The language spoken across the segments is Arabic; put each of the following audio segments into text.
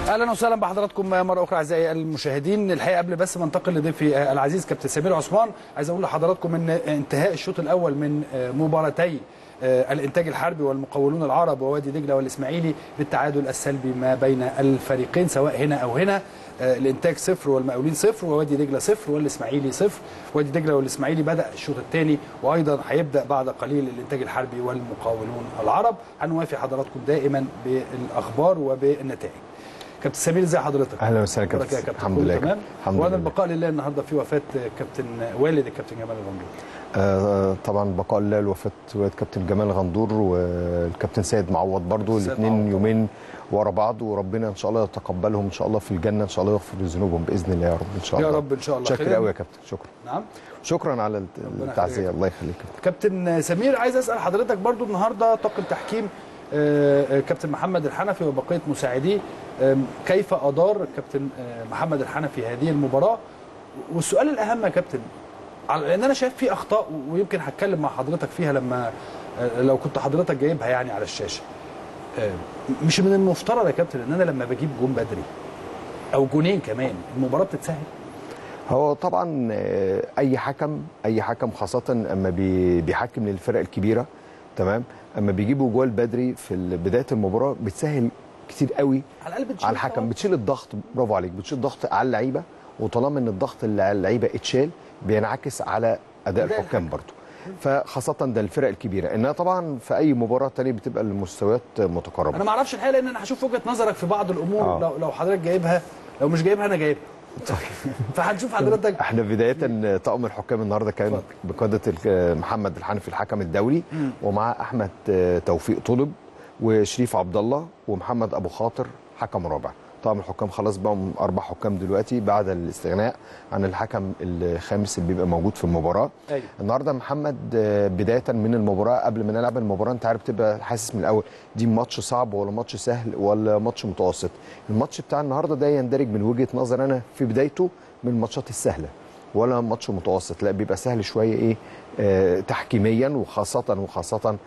اهلا وسهلا بحضراتكم مره اخرى اعزائي المشاهدين. الحقيقه قبل بس ما انتقل لضيفي العزيز كابتن سمير عثمان، عايز اقول لحضراتكم ان انتهاء الشوط الاول من مباراتي الانتاج الحربي والمقاولون العرب ووادي دجله والاسماعيلي بالتعادل السلبي ما بين الفريقين سواء هنا او هنا. الانتاج 0 والمقاولين 0 ووادي دجله 0 والاسماعيلي 0. وادي دجله والاسماعيلي بدا الشوط الثاني وايضا هيبدا بعد قليل الانتاج الحربي والمقاولون العرب. هنوافي حضراتكم دائما بالاخبار وبالنتائج. كابتن سمير ازي حضرتك؟ اهلا وسهلا كابتن. الحمد لله تمام. وانا البقاء لله النهارده في وفاه كابتن والد الكابتن جمال الغندور. طبعا بقاء لله لوفاه والد كابتن جمال الغندور والكابتن سيد معوض برضو، الاثنين يومين ورا بعض، وربنا ان شاء الله يتقبلهم ان شاء الله في الجنه، ان شاء الله يغفر ذنوبهم باذن الله يا رب ان شاء الله. يا رب ان شاء الله. شكرا قوي يا كابتن. شكرا. نعم شكرا على التعزيه. الله يخليك كابتن سمير. عايز اسال حضرتك برضو النهارده طاقم تحكيم كابتن محمد الحنفي وبقيه مساعديه، كيف ادار كابتن محمد الحنفي هذه المباراه؟ والسؤال الاهم يا كابتن، لان انا شايف في اخطاء ويمكن هتكلم مع حضرتك فيها لما لو كنت حضرتك جايبها يعني على الشاشه. مش من المفترض يا كابتن ان انا لما بجيب جون بدري او جونين كمان المباراه بتتسهل؟ هو طبعا اي حكم خاصه اما بيحكم للفرق الكبيره، تمام، اما بيجيبوا جوال بدري في بدايه المباراه بتسهل كتير قوي على الحكم، بتشيل الضغط. برافو عليك، بتشيل الضغط على اللعيبه، وطالما ان الضغط اللي على اللعيبه اتشال بينعكس على اداء الحكام برضه، فخاصه ده الفرق الكبيره. انها طبعا في اي مباراه ثانيه بتبقى المستويات متقاربه. انا ما اعرفش الحقيقه لان انا هشوف وجهه نظرك في بعض الامور. لو حضرتك جايبها، لو مش جايبها انا جايبها. فهنشوف حضرتك. احنا بدايه طاقم الحكام النهارده كان بقياده محمد الحنفي الحكم الدولي، ومع احمد توفيق طلب وشريف عبد الله ومحمد ابو خاطر حكم رابع. طاقم الحكام خلاص بقوا 4 حكام دلوقتي بعد الاستغناء عن الحكم الخامس اللي بيبقى موجود في المباراه. أيوة. النهارده محمد بدايه من المباراه قبل ما نلعب المباراه انت عارف تبقى حاسس من الاول دي ماتش صعب ولا ماتش سهل ولا ماتش متوسط. الماتش بتاع النهارده ده يندرج من وجهه نظر انا في بدايته من الماتشات السهله، ولا ماتش متوسط، لا بيبقى سهل شويه تحكيميا، وخاصه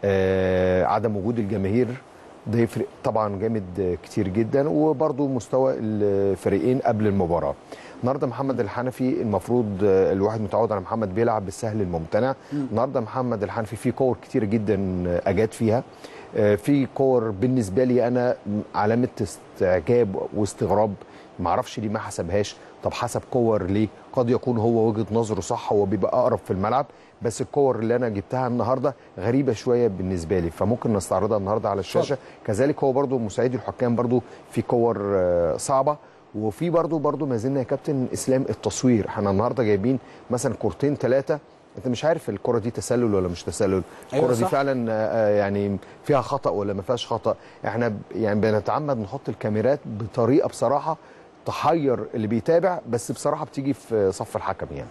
عدم وجود الجماهير ده يفرق طبعا جامد كتير جدا، وبرده مستوى الفريقين قبل المباراه. النهارده محمد الحنفي المفروض الواحد متعود على محمد بيلعب بالسهل الممتنع. النهارده محمد الحنفي في كور كتير جدا اجاد فيها، في كور بالنسبه لي انا علامه استعجاب واستغراب، ما اعرفش ليه ما حسبهاش. طب حسب كور ليه؟ قد يكون هو وجهه نظره صح، هو بيبقى اقرب في الملعب، بس الكور اللي انا جبتها النهارده غريبه شويه بالنسبه لي، فممكن نستعرضها النهارده على الشاشه. كذلك هو برضو مساعدي الحكام برضو في كور صعبه، وفي برضو ما زلنا يا كابتن اسلام التصوير. احنا النهارده جايبين مثلا كورتين 3 انت مش عارف الكره دي تسلل ولا مش تسلل، الكره دي فعلا يعني فيها خطا ولا ما فيهاش خطا. احنا يعني بنتعمد نحط الكاميرات بطريقه بصراحه تحير اللي بيتابع، بس بصراحه بتيجي في صف الحكم يعني.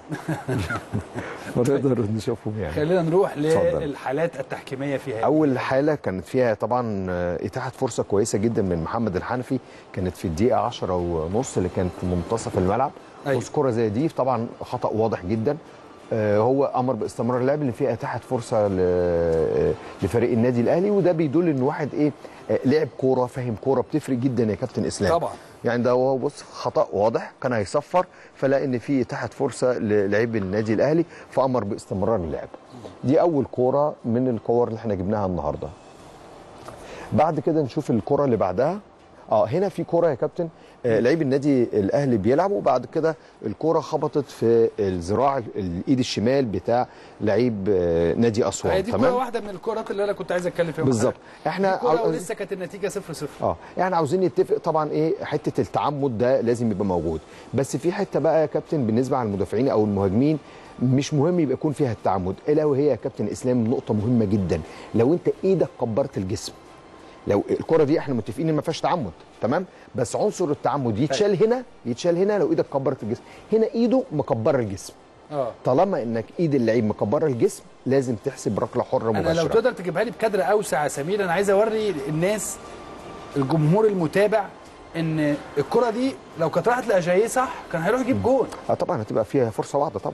نقدر نشوفهم يعني. خلينا نروح للحالات التحكيميه فيها. اول حاله كانت فيها طبعا اتاحه فرصه كويسه جدا من محمد الحنفي، كانت في الدقيقه 10 ونص اللي كانت في منتصف الملعب. بص كره زي دي طبعا خطا واضح جدا، هو امر باستمرار اللعب اللي فيها اتاحت فرصه لفريق النادي الاهلي، وده بيدل ان واحد لعب كوره فاهم كوره بتفرق جدا يا كابتن اسلام. طبعا يعني ده هو بص خطا واضح كان هيصفر، فلا ان في اتاحت فرصه للاعبي النادي الاهلي فامر باستمرار اللعب. دي اول كوره من الكور اللي احنا جبناها النهارده. بعد كده نشوف الكوره اللي بعدها. هنا في كوره يا كابتن لعيب النادي الاهلي بيلعب، وبعد كده الكوره خبطت في الذراع الايد الشمال بتاع لعيب نادي اسوان. دي كوره واحده من الكورات اللي انا كنت عايز اتكلم فيها بالظبط. احنا ولسه كانت النتيجه 0-0. يعني عاوزين نتفق طبعا حته التعمد ده لازم يبقى موجود، بس في حته بقى يا كابتن بالنسبه على المدافعين او المهاجمين مش مهم يبقى يكون فيها التعمد، الا وهي يا كابتن اسلام نقطه مهمه جدا. لو انت ايدك كبرت الجسم، لو الكره دي احنا متفقين ان ما فيهاش تعمد تمام، بس عنصر التعمد يتشال هنا لو ايدك كبرت الجسم، هنا ايده مكبره الجسم. طالما انك ايد اللعيب مكبره الجسم لازم تحسب ركله حره مباشره. انا لو تقدر تجيبها لي بكادر اوسع يا سمير، انا عايز اوري الناس الجمهور المتابع ان الكره دي لو كانت راحت لاجاييه صح كان هيروح يجيب جول. طبعا هتبقى فيها فرصه واحده طبعا.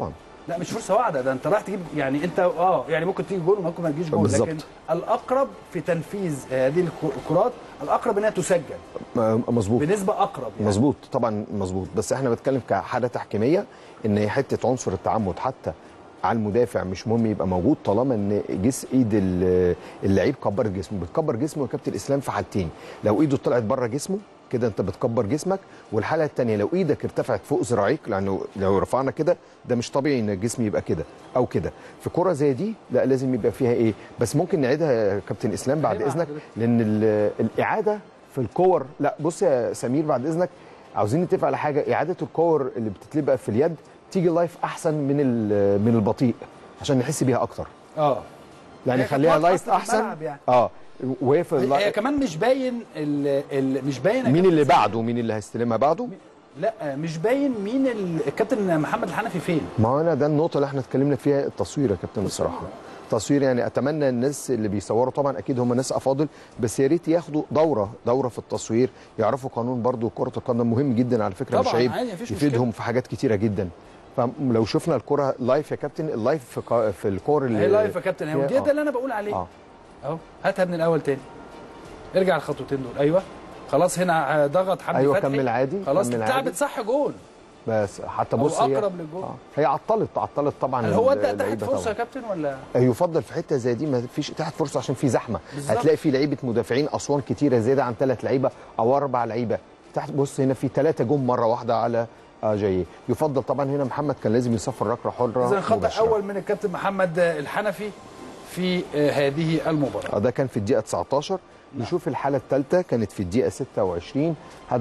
لا مش فرصه واحده، ده انت رايح تجيب يعني انت يعني ممكن تيجي جول وممكن ما تجيش جول، بالظبط. لكن الاقرب في تنفيذ هذه الكرات الاقرب انها تسجل مظبوط بنسبه اقرب يعني. مظبوط طبعا مظبوط، بس احنا بنتكلم كحاله تحكيميه ان هي حته عنصر التعمد حتى على المدافع مش مهم يبقى موجود طالما ان ايد اللعيب كبرت جسمه. بتكبر جسمه يا كابتن اسلام في حالتين، لو ايده طلعت بره جسمه كده انت بتكبر جسمك، والحاله الثانيه لو ايدك ارتفعت فوق ذراعيك، لانه لو رفعنا كده ده مش طبيعي ان الجسم يبقى كده او كده. في كره زي دي لا لازم يبقى فيها ايه، بس ممكن نعيدها يا كابتن اسلام بعد اذنك، لان الاعاده في الكور، لا بص يا سمير بعد اذنك عاوزين نتفق على حاجه، اعاده الكور اللي بتتلبى في اليد تيجي لايف احسن من البطيء عشان نحس بيها اكتر. يعني خليها لايف احسن يعني. وهي هي كمان مش باين مش باين مين اللي بعده، مين اللي هيستلمها بعده. لا مش باين مين الكابتن محمد الحنفي فين. ما هو انا ده النقطه اللي احنا اتكلمنا فيها، التصوير يا كابتن بصراحه. تصوير يعني اتمنى الناس اللي بيصوروا طبعا اكيد هم ناس افاضل، بس يا ريت ياخدوا دوره في التصوير، يعرفوا قانون برضو كره القدم مهم جدا على فكره، مش عيب يفيدهم في حاجات كتيره جدا. فلو شفنا الكره لايف يا كابتن، اللايف في الكور اللي هي لايف يا كابتن، هي ده اللي انا بقول عليه. اهو هاتها من الاول تاني، ارجع الخطوتين دول. ايوه خلاص هنا ضغط حمدي فتحي. فتحي كمل عادي، خلاص اتلعبت صح جول، بس حتى بص هي اقرب للجول. هي عطلت طبعا. هل هو ده تحت فرصه يا كابتن ولا يفضل في حته زي دي ما فيش تحت فرصه عشان في زحمه بالزبط. هتلاقي في لعيبه مدافعين اسوان كتيره زياده عن 3 لعيبه او 4 لعيبه تحت. بص هنا في 3 جم مره واحده على جاي. يفضل طبعا هنا محمد كان لازم يصفر ركله حره. اذا خطا اول من الكابتن محمد الحنفي في هذه المباراه. ده كان في الدقيقه 19. نشوف الحاله الثالثه كانت في الدقيقه 26،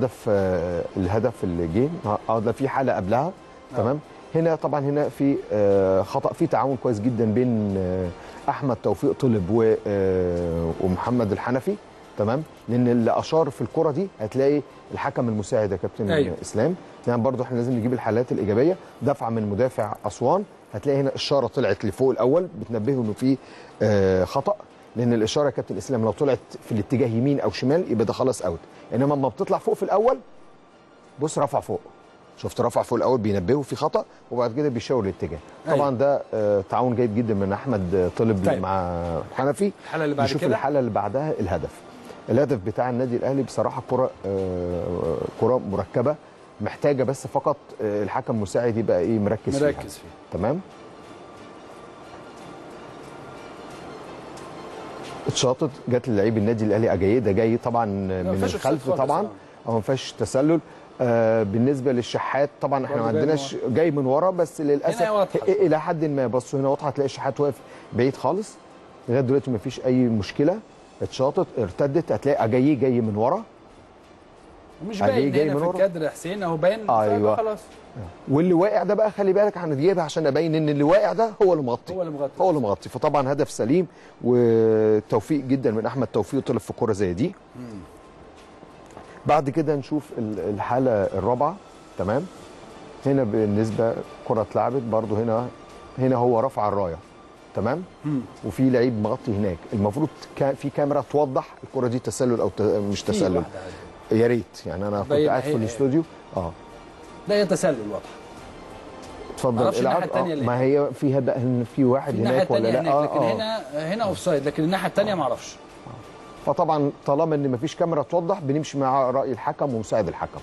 الهدف اللي جه ده في حاله قبلها. تمام. هنا طبعا هنا في خطا، في تعاون كويس جدا بين احمد توفيق طلب ومحمد الحنفي. تمام. لان اللي اشار في الكره دي هتلاقي الحكم المساعد يا كابتن اسلام. يعني برضو احنا لازم نجيب الحالات الايجابيه. دفعه من مدافع اسوان، هتلاقي هنا اشاره طلعت لفوق الاول بتنبهه انه في خطا، لان الاشاره يا كابتن اسلام لو طلعت في الاتجاه يمين او شمال يبقى ده خلاص اوت، انما لما بتطلع فوق في الاول بص رفع فوق، شفت رفع فوق الاول بينبهه في خطا وبعد كده بيشاور الاتجاه. طبعا ده تعاون جيد جدا من احمد طلب مع حنفي. نشوف الحاله اللي بعدها. الهدف بتاع النادي الاهلي بصراحه كره مركبه محتاجه بس فقط الحكم المساعد يبقى ايه مركز فيها. تمام. اتشاطت جت للعيب النادي الاهلي اجاييه، ده جاي طبعا من الخلف طبعا او ما فيهاش تسلل. بالنسبه للشحات طبعا احنا ما عندناش جاي من ورا، بس للاسف الى حد ما. بصوا هنا واضحه، هتلاقي الشحات واقف بعيد خالص لغايه دلوقتي ما فيش اي مشكله. اتشاطت ارتدت، هتلاقي اجاييه جاي من ورا ومش باين هنا في الكادر حسين اهو باين. ايوه خلاص. واللي واقع ده بقى خلي بالك هنجيبها عشان ابين ان اللي واقع ده هو اللي مغطي. فطبعا هدف سليم وتوفيق جدا من احمد توفيق طلب في كوره زي دي. بعد كده نشوف الحاله الرابعه. تمام. هنا بالنسبه كره اتلعبت برده، هنا هو رفع الرايه. تمام. وفي لعيب مغطي هناك، المفروض في كاميرا توضح الكره دي تسلل او مش تسلل. يا ريت يعني انا كنت قاعد في الاستوديو. لا هي تسلل واضح. اتفضل العب. ما هي فيها بقى في واحد هناك ولا لا؟ لكن هنا اوف سايد، لكن الناحيه الثانيه ما اعرفش. فطبعا طالما ان مفيش كاميرا توضح بنمشي مع راي الحكم ومساعد الحكم.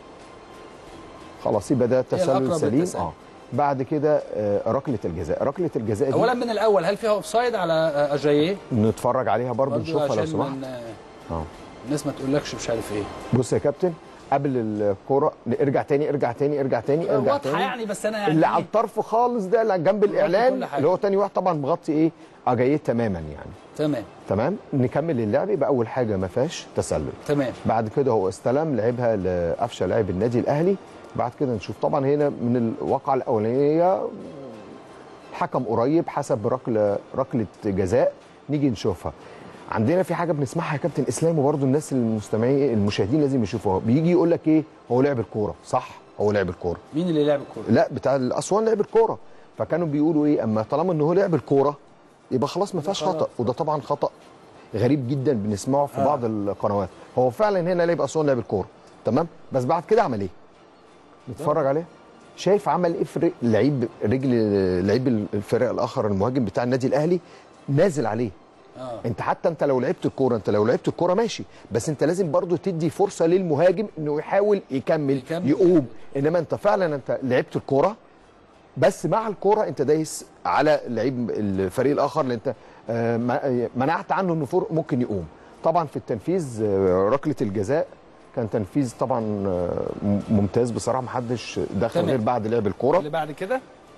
خلاص يبقى ده تسلل سليم. بعد كده ركله الجزاء دي اولا من الاول هل فيها اوف سايد على اجاييه؟ نتفرج عليها برضو نشوفها لو سمحت. الناس ما تقولكش مش عارف ايه. بص يا كابتن قبل الكوره ارجع تاني واضحه يعني، بس انا يعني اللي على الطرف خالص ده اللي جنب الاعلان اللي هو تاني واحد طبعا مغطي ايه اجاييه تماما يعني. تمام. نكمل اللعب. يبقى اول حاجه ما فيهاش تسلل. تمام. بعد كده هو استلم لعبها لقفشه لاعب النادي الاهلي. بعد كده نشوف طبعا هنا من الواقعه الاولانيه الحكم قريب حسب ركله جزاء. نيجي نشوفها. عندنا في حاجه بنسمعها يا كابتن اسلام، وبرده الناس المستمعين المشاهدين لازم يشوفوها. بيجي يقول لك ايه هو لعب الكوره صح، هو لعب الكوره. مين اللي لعب الكوره؟ لا بتاع الاسوان لعب الكوره. فكانوا بيقولوا ايه اما طالما ان هو لعب الكوره يبقى خلاص ما فيهاش خطا. وده طبعا خطا غريب جدا بنسمعه في بعض القنوات. هو فعلا هنا لعب اسوان لعب الكوره. تمام. بس بعد كده عمل ايه؟ نتفرج عليه. شايف عمل ايه في لعيب لعيب الفريق الاخر المهاجم بتاع النادي الاهلي نازل عليه. انت حتى انت لو لعبت الكوره ماشي، بس انت لازم برضو تدي فرصه للمهاجم انه يحاول يكمل يقوم. انما انت فعلا انت لعبت الكوره، بس مع الكوره انت دايس على لعيب الفريق الاخر اللي انت منعت عنه انه ممكن يقوم. طبعا في التنفيذ ركله الجزاء كان تنفيذ طبعا ممتاز بصراحه، ما حدش دخل غير بعد لعب الكوره. اللي بعد كده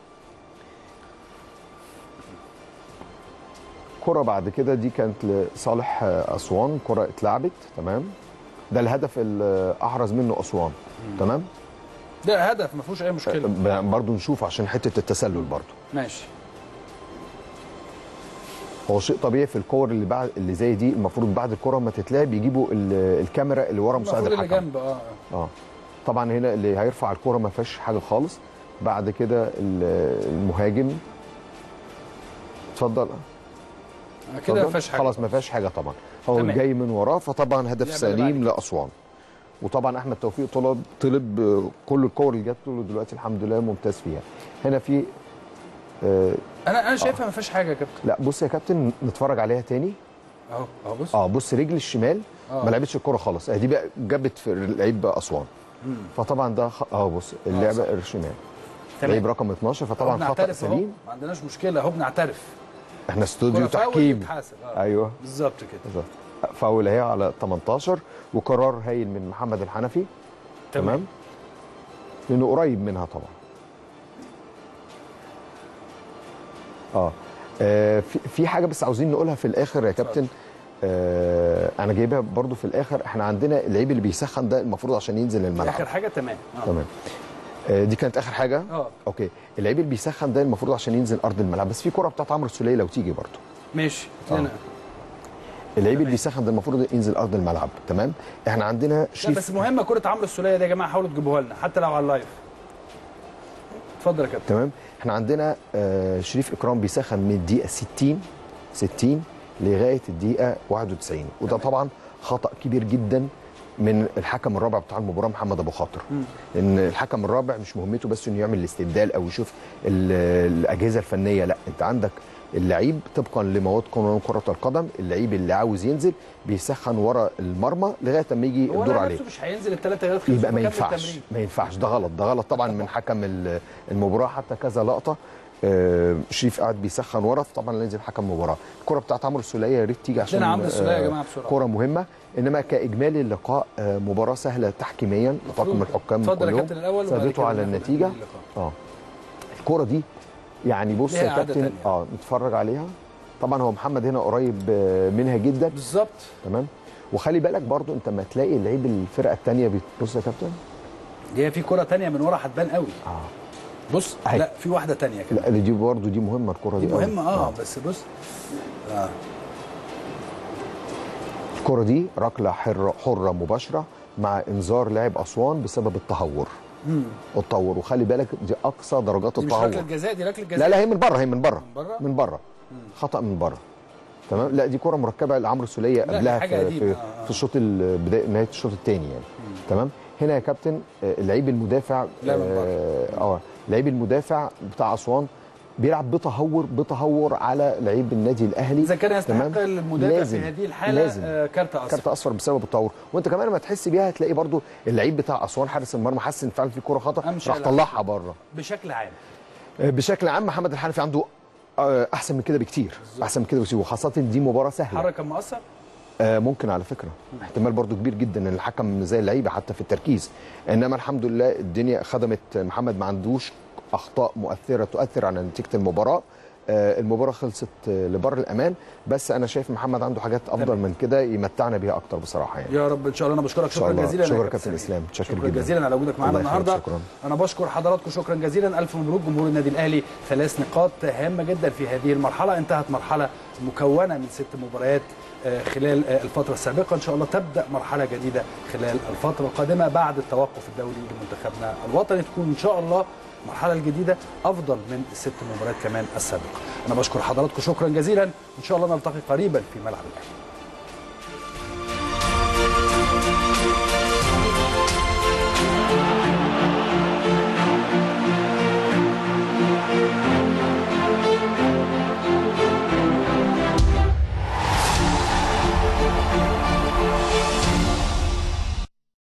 كرة بعد كده دي كانت لصالح أسوان، كرة اتلعبت تمام. ده الهدف اللي أحرز منه أسوان. تمام، ده هدف ما فيهوش أي مشكلة. برضو نشوف عشان حتة التسلل برضو ماشي. هو شيء طبيعي في الكور اللي زي دي، المفروض بعد الكرة ما تتلعب يجيبوا الكاميرا اللي ورا مساعد الحكم اللي جنب. طبعا هنا اللي هيرفع الكرة ما فيهاش حاجة خالص. بعد كده المهاجم اتفضل كده ما فيهاش حاجه خلاص، ما فيهاش حاجه طبعا. هو جاي من وراه، فطبعا هدف سليم لاسوان. وطبعا احمد توفيق طلب كل الكور اللي جات له دلوقتي الحمد لله ممتاز فيها. هنا في انا شايفها ما فيهاش حاجه يا كابتن. لا بص يا كابتن نتفرج عليها تاني اهو. بص بص رجل الشمال ما لعبتش الكوره خالص، دي بقى جابت في لعيب اسوان. فطبعا ده بص اللعبه الشمال لعيب رقم 12، فطبعا خطا سليم. ما عندناش مشكله اهو، بنعترف احنا استوديو تحكيم. ايوه بالظبط كده. بالظبط. فاول اهي على 18 وقرار هايل من محمد الحنفي. تمام. لانه قريب منها طبعا. في حاجه بس عاوزين نقولها في الاخر يا كابتن. انا جايبها برضو في الاخر. احنا عندنا اللعيب اللي بيسخن ده المفروض عشان ينزل الملعب اخر حاجه. تمام. تمام. دي كانت اخر حاجه. اوكي. اللعيب اللي بيسخن ده المفروض عشان ينزل ارض الملعب، بس في كره بتاعت عمرو السوليه لو تيجي برضو. ماشي. اللعيب اللي بيسخن ده المفروض ينزل ارض الملعب. تمام. احنا عندنا شريف. بس مهمه كره عمرو السوليه دي يا جماعه، حاولوا تجيبوها لنا حتى لو على اللايف. اتفضل يا كابتن. تمام. احنا عندنا شريف اكرام بيسخن من الدقيقه 60 لغايه الدقيقه 91، وده طبعا خطا كبير جدا من الحكم الرابع بتاع المباراه محمد ابو خاطر. لان الحكم الرابع مش مهمته بس انه يعمل الاستبدال او يشوف الاجهزه الفنيه، لا انت عندك اللعيب طبقا لمواد قانون كره القدم، اللعيب اللي عاوز ينزل بيسخن ورا المرمى لغايه اما يجي الدور عليه. هو مش هينزل الثلاث غير يبقى ما ينفعش ده غلط طبعا من حكم المباراه. حتى كذا لقطه شريف قاعد بيسخن ورا، فطبعا لازم حكم المباراه. الكره بتاعت عمرو السوليه يا ريت تيجي عشان عمرو السوليه يا جماعه بسرعه، كره مهمه. انما كاجمالي اللقاء مباراه سهله تحكيميا، طاقم الحكام كلهم ثبتوا على النتيجه. الكره دي يعني بص يا كابتن نتفرج عليها. طبعا هو محمد هنا قريب منها جدا بالظبط. تمام. وخلي بالك برضو انت ما تلاقي لعيب الفرقه الثانيه بص يا كابتن، هي في كره ثانيه من ورا هتبان قوي. بص لا في واحده ثانيه كده. لا دي برضو دي مهمه، الكره دي مهمه. بس بص الكره دي ركله حره مباشره مع انذار لاعب اسوان بسبب التهور. وخلي بالك دي اقصى درجات التهور. دي مش ركله جزاء، دي ركله جزاء. لا هي من بره خطا من بره. تمام. لا دي كره مركبه لعمرو السوليه قبلها في الشوط بدايه نهايه الشوط الثاني يعني. تمام. هنا يا كابتن اللعيب المدافع لعيب المدافع بتاع اسوان بيلعب بتهور على لعيب النادي الاهلي. اذا كان يستحق المدافع في هذه الحاله كارت اصفر بسبب التهور. وانت كمان لما تحس بيها هتلاقي برضو اللعيب بتاع اسوان حارس المرمى حس ان فعلا في كره خطا راح طلعها بره. بشكل عام محمد الحنفي عنده احسن من كده بكتير، وخاصه دي مباراه سهله. حركه مؤثر ممكن على فكره احتمال برضو كبير جدا ان الحكم زي اللعيبه حتى في التركيز. انما الحمد لله الدنيا خدمت محمد، ما عندوش اخطاء مؤثره تؤثر على نتيجه المباراه. المباراه خلصت لبر الامان، بس انا شايف محمد عنده حاجات افضل من كده يمتعنا بيها اكتر بصراحه يعني. يا رب ان شاء الله. انا بشكرك شكرا جزيلا. شكرا كابتن اسلام، شكرا جزيلا على وجودك معانا النهارده. انا بشكر حضراتكم شكرا جزيلا. الف مبروك جمهور النادي الاهلي، 3 نقاط هامه جدا في هذه المرحله. انتهت مرحله مكونه من 6 مباريات خلال الفتره السابقه. ان شاء الله تبدا مرحله جديده خلال الفتره القادمه بعد التوقف الدولي لمنتخبنا الوطني، تكون ان شاء الله المرحله الجديده افضل من ال6 مباريات كمان السابقه. انا بشكر حضراتكم شكرا جزيلا، ان شاء الله نلتقي قريبا في ملعب الاهلي.